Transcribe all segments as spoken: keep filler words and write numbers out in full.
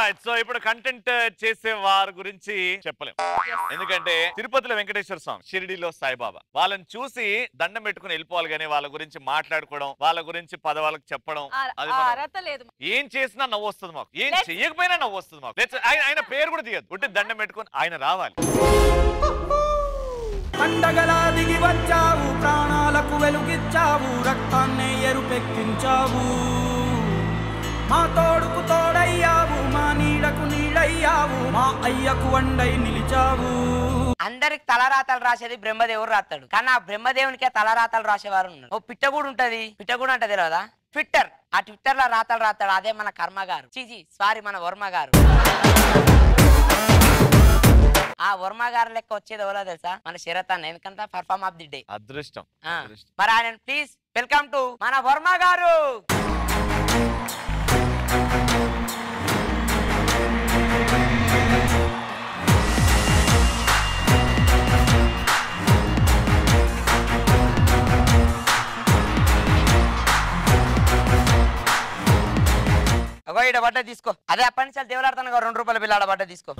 Right so ఇప్పుడు content చేసే వారి గురించి చెప్పలేం ఎందుకంటే తిరుపతిలో వెంకటేశ్వర స్వామి షిరిడిలో సాయిబాబా వాళ్ళని చూసి దండం పెట్టుకుని వెళ్ళిపోవాలి కానీ వాళ్ళ గురించి మాట్లాడుకోవడం వాళ్ళ గురించి పదవాళ్ళకి చెప్పడం అది ఏం చేసినా నవ్వు వస్తుంది మాకు ఏం చెయ్యకపోయినా నవ్వు వస్తుంది మాకు ఆయన పేరు కూడా తీయదు ఉంటే దండం పెట్టుకుని ఆయన రావాలి పండగలా దిగి వచ్చావు ప్రాణాలకు వెలుగిచ్చావు రక్తాన్ని ఎరుపెక్కించావు మా తోడుకు తోడయ్యావు మా నీడకు నీడయ్యావు మా అయ్యకు వండై నిలిచావు అందరికి తలరాతలు రాసేది బ్రహ్మదేవుడు రాస్తాడు కానీ ఆ బ్రహ్మదేవునికే తలరాతలు రాసేవారు ఉన్నారు ఓ పిట్టగూడు ఉంటది పిట్టగూడు అంటే తెలియదా ట్విట్టర్ ఆ ట్విట్టర్ లో రాతలు రాస్తాడు అదే మన కర్మ గారు చీజీ సారీ మన వర్మ గారు ఆ వర్మ గారు లెక్క వచ్చేది ఎవరో తెలుసా మన శరత్ అన్న ఎందుకంటే పర్ఫార్మ్ ఆఫ్ ది డే అదృష్టం మరి ఆయన ప్లీజ్ వెల్కమ్ టు మన వర్మ గారు అగో ఈడ బట్ట తీసుకో అదే అప్పటి నుంచి దేవులాడుతాను రెండు రూపాయల బిల్లు ఆడ బట్ట తీసుకో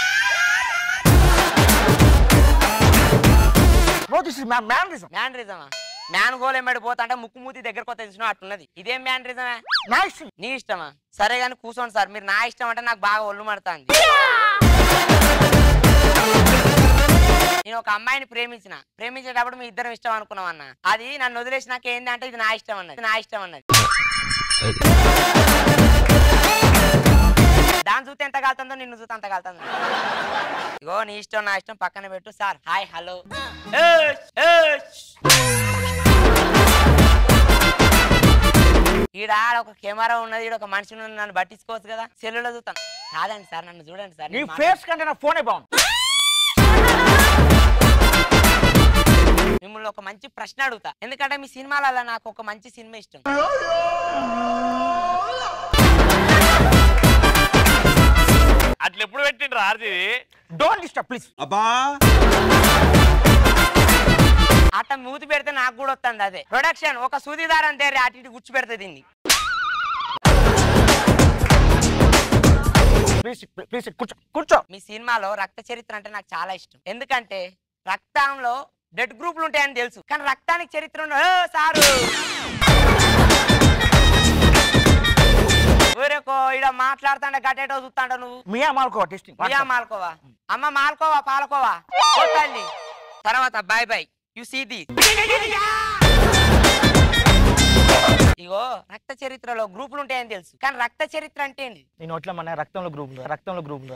మ్యాన్ గోల్ ఏమాడు పోతా అంటే ముక్కు మూతి దగ్గరకు తెలిసిన అట్టున్నది ఇదేం మ్యాన్ రిజమే నీ ఇష్టమా సరే గాని కూర్చోండి సార్ మీరు నా ఇష్టం అంటే నాకు బాగా ఒళ్ళు మడతాంది నేను ఒక అమ్మాయిని ప్రేమించిన ప్రేమించేటప్పుడు మీ ఇద్దరం ఇష్టం అనుకున్నాం అన్న అది నన్ను వదిలేసినాక ఏంది అంటే ఇది నా ఇష్టం అన్నది నా ఇష్టం అన్నది దాని చూస్తే ఎంత కాలుతుందో నిన్ను చూస్తే అంత కాలుతుందో ఇగో నీ ఇష్టం నా ఇష్టం పక్కన పెట్టు సార్ హాయ్ హలో ఈడ ఒక కెమెరా ఉన్నది ఈడ ఒక మనిషి నన్ను పట్టించుకోవచ్చు కదా సెల్లులో చూస్తాను కాదండి సార్ నన్ను చూడండి సార్ నీ ఫేస్ కంటే నా ఫోనే బాగుంది మిమ్మల్ని ఒక మంచి ప్రశ్న అడుగుతా ఎందుకంటే మీ సినిమాలలో నాకు ఒక మంచి సినిమా ఇష్టం అట్లా ఎప్పుడు పెట్టిండ్రు ఆర్జీ డోంట్ డిస్టర్బ్ ప్లీజ్ అబ్బా అట్ట మూతి పెడితే నాకు కూడా వస్తుంది అదే ప్రొడక్షన్ ఒక సూదిదార్ అంతే అటు ఇటు గుచ్చి పెడితే దీన్ని కూర్చో మీ సినిమాలో రక్త చరిత్ర అంటే నాకు చాలా ఇష్టం ఎందుకంటే రక్తంలో బ్లడ్ గ్రూపులు ఉంటాయని తెలుసు కానీ రక్తానికి చరిత్ర ఉన్న సారు ఊరేకో ఇడ మాట్లాడుతాండే గట్టేటో చూస్తాండ నువ్వు మియా మాల్కోవా టెస్టింగ్ మియా మాల్కోవా అమ్మ మాల్కోవా పాలకోవా కొట్టండి తర్వాత bye bye you see the ego రక్త చరిత్రలో గ్రూపులు ఉంటాయని తెలుసు కానీ రక్త చరిత్ర అంటే ఏంటి నేను అట్లా మన రక్తంలో గ్రూపులు రక్తంలో గ్రూపులు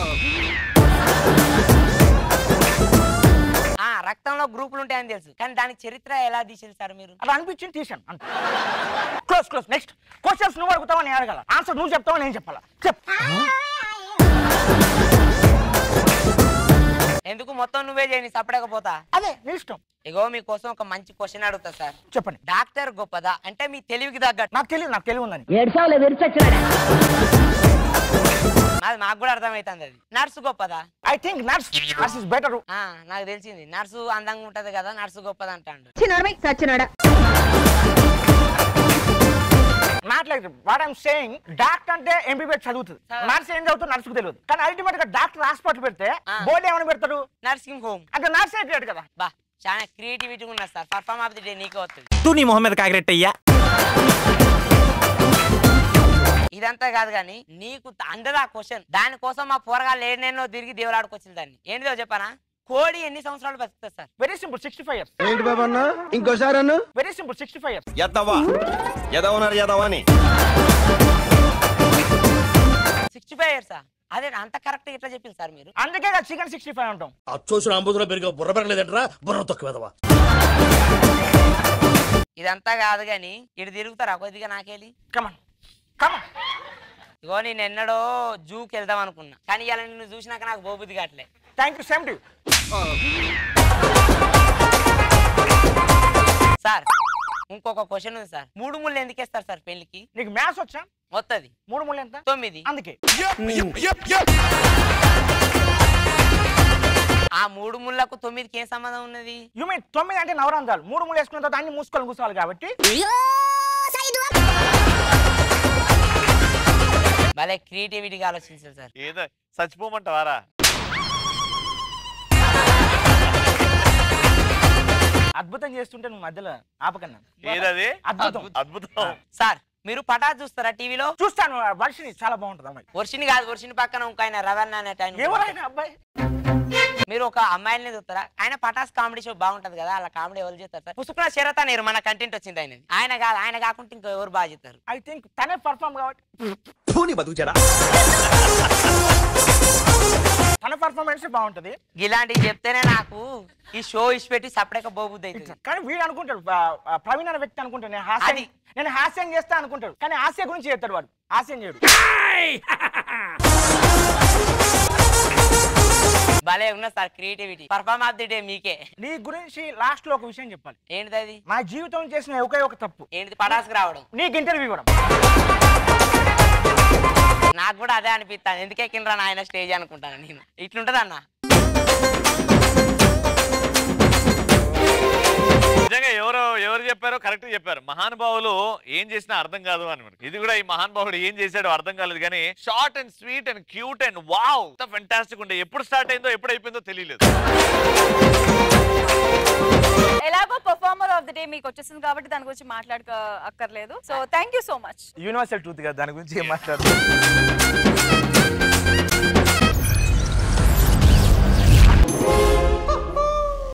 ఆ రక్తంలో గ్రూపులు ఉంటాయని తెలుసు కానీ దానికి చరిత్ర ఎలా తీసేది సార్ మీరు అలా అనిపించింది తీసాను అంత క్లోజ్ క్లోజ్ నెక్స్ట్ క్వశ్చన్స్ నువ్వు అడుగుతావా నేను అడగాల ఆన్సర్ నువ్వు చెప్తావా నేను చెప్పాలా చెప్పు ఎందుకు మొత్తం నువ్వే చేయని సపడకపోతా అదే నీ ఇష్టం ఇగో మీకోసం ఒక మంచి క్వశ్చన్ అడుగుతా సార్ చెప్పండి డాక్టర్ గొప్పదా అంటే మీ తెలివికి తగ్గట్టు నాకు తెలియదు నాకు తెలివి ఉందని అది నాకు కూడా అర్థమవుతుంది అది నర్సు గొప్పదా I think nurse nurse is better నాకు తెలిసింది నర్సు అందంగా ఉంటది కదా నర్సు గొప్పది అంటాడు not like what I'm saying doctor అంటే ఎంబీబీఎస్ చదువుతుంది నర్స్ ఏం చదువుతుంది నర్సుకు తెలియదు కానీ అల్టిమేట్ గా డాక్టర్ హాస్పిటల్ పెడితే బోర్డు ఏమని పెడతాడు నర్సింగ్ హోమ్ అంటే నర్స్ అయితే కదా బా చాలా క్రియేటివిటీ ఉన్నా sir perform of the day నీకే వస్తుంది తూ నీ మొహమ్మద్ కాగ్రెట్ అయ్యా ఇదంతా కాదు కానీ నీకు అందదా క్వశ్చన్ దానికోసం మా పోరగాళ్ళు ఏడెన్నో తిరిగి దేవులాడుకొచ్చింది దాన్ని ఏంటిదో చెప్పనా కోడి ఎన్ని సంవత్సరాలు బతుకుతుంది sir very simple sixty five years ఏంటి బాబా అన్న ఇంకోసారి అన్న very simple sixty five years ఎదవా ఎదవన్నారు ఎదవా అని సిక్స్టీ ఫైవ్ ఇయర్సా అదే అంత కరెక్ట్ ఎట్లా చెప్పింది సార్ మీరు అందుకే చికెన్ సిక్స్టీ ఫైవ్ అంటాం అచ్చోసిన అంబుధులో పెరిగే బుర్ర పెరగలేదంటరా బుర్ర తక్కువ ఇదంతా కాదు గాని ఇటు తిరుగుతారా కొద్దిగా నాకెళ్ళి కమన్ కమన్ ఇగో నేను ఎన్నడో జూకి వెళ్దాం అనుకున్నా కానీ ఇలా నిన్ను చూసినాక నాకు బోబుద్ది కావట్లే thank you same to sir ఇంకొక క్వశ్చన్ ఉంది సార్ మూడు ముళ్ళు ఎందుకు వేస్తారు సార్ పెళ్లికి నీకు మ్యాథ్స్ వచ్చా వస్తుంది మూడు ముళ్ళు ఎంత తొమ్మిది అందుకే ఆ మూడు ముళ్ళకు తొమ్మిదికి ఏం సంబంధం ఉన్నది యు మీన్ తొమ్మిది అంటే నవరంధ్రాలు మూడు ముళ్ళు వేసుకున్న తర్వాత అన్ని మూసుకొని కూర్చోవాలి కాబట్టి భలే క్రియేటివిటీగా ఆలోచించారు సార్. ఏదో చచ్చిపోమంటావారా? అద్భుతం చేస్తుంటే నువ్వు మధ్యలో ఆపకన్నా. ఏదది? అద్భుతం. అద్భుతం. సార్ మీరు పటాస్ చూస్తారా టీవీలో? చూస్తాను, వర్షిని చాలా బాగుంటది అమ్మాయి. వర్షిని కాదు, వర్షిని పక్కన ఇంకో ఆయన రవణ అనే ఆయన. ఎవరైనా అబ్బాయి మీరు ఒక అమ్మాయిని చూస్తారా? ఆయన పటాస్ కామెడీ షో బాగుంటది కదా, అలా కామెడీ ఎవరు చేస్తారు సార్? పుసుకున్న శరత నీరు మన కంటెంట్ వచ్చింది ఆయన. ఆయన కాదు, ఆయన కాకుండా ఇంకా ఎవరు బాగా చేస్తారు? ఐ థింక్ తనే పర్ఫార్మ్ కాబట్టి తన పర్ఫార్మెన్స్ బాగుంటది. ఇలాంటివి చెప్తేనే నాకు ఈ షో ఇష్ట పెట్టి సపరేట్గా పోబుద్ది అవుతుంది. కానీ వీడు అనుకుంటాడు, ప్రవీణ్ అనే వ్యక్తి అనుకుంటాడు నేను హాస్యం నేను హాస్యం చేస్తా అనుకుంటాడు, కానీ హాస్య గురించి చేస్తాడు వాడు, హాస్యం చేయడు. భలే ఉన్నా sir creativity. Perform of the day మీకే. నీ గురించి లాస్ట్ లో ఒక విషయం చెప్పాలి. ఏంటిది అది? మా జీవితం చేసిన ఒకే ఒక తప్పు ఏంటిది? పటాస్కి రావడం. నీకు ఇంటర్వ్యూ ఇవ్వడం. నాకు కూడా అదే అనిపిస్తాను, ఎందుకే కింద ఆయన స్టేజ్ అనుకుంటాను నేను. ఇట్లుంటది అన్న. నిజంగా ఎవరో ఎవరు చెప్పారో కరెక్ట్ చెప్పారు. మహానుభావులు ఏం చేసినా అర్థం కాదు అని. ఇది కూడా ఈ మహానుభావుడు ఏం చేశాడో అర్థం కాలేదు, కానీ short and sweet and cute and wow fantastic ఉండే. ఎప్పుడు స్టార్ట్ అయిందో ఎప్పుడు అయిపోయిందో తెలియలేదు. ఎలాగో పర్ఫార్మర్ ఆఫ్ ది డే మీకు వచ్చేసింది కాబట్టి దాని గురించి మాట్లాడక అక్కర్లేదు. So thank you so much. Universal truth కదా, దాని గురించి ఏం మాట్లాడుతుంది.